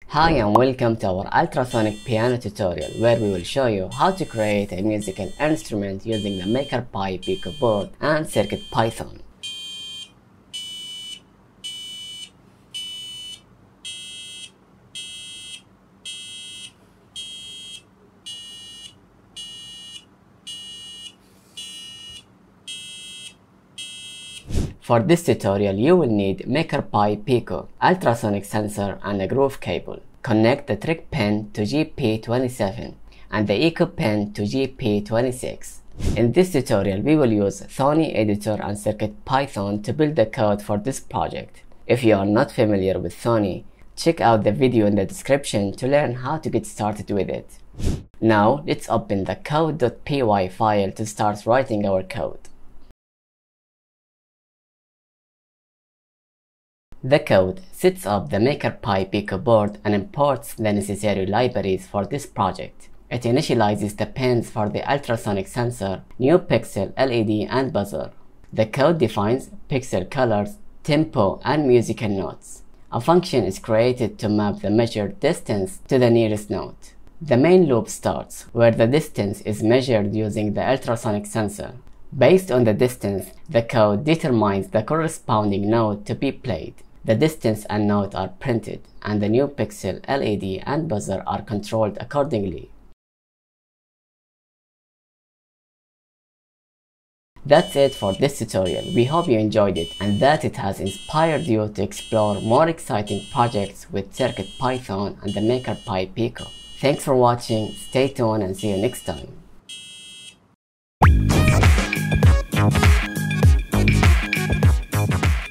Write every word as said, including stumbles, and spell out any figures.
Hi and welcome to our ultrasonic piano tutorial where we will show you how to create a musical instrument using the MakerPi Pico board and CircuitPython. For this tutorial, you will need MakerPi Pico, ultrasonic sensor and a groove cable. Connect the trick pin to G P twenty-seven and the echo pin to G P twenty-six. In this tutorial, we will use Sony Editor and CircuitPython to build the code for this project. If you are not familiar with Sony, check out the video in the description to learn how to get started with it. Now, let's open the code.py file to start writing our code. The code sets up the MakerPi Pico board and imports the necessary libraries for this project. It initializes the pins for the ultrasonic sensor, Neopixel L E D and buzzer. The code defines pixel colors, tempo and musical notes. A function is created to map the measured distance to the nearest note. The main loop starts where the distance is measured using the ultrasonic sensor. Based on the distance, the code determines the corresponding note to be played. The distance and note are printed, and the Neopixel L E D and buzzer are controlled accordingly. That's it for this tutorial. We hope you enjoyed it and that it has inspired you to explore more exciting projects with CircuitPython and the MakerPi Pico. Thanks for watching, stay tuned and see you next time.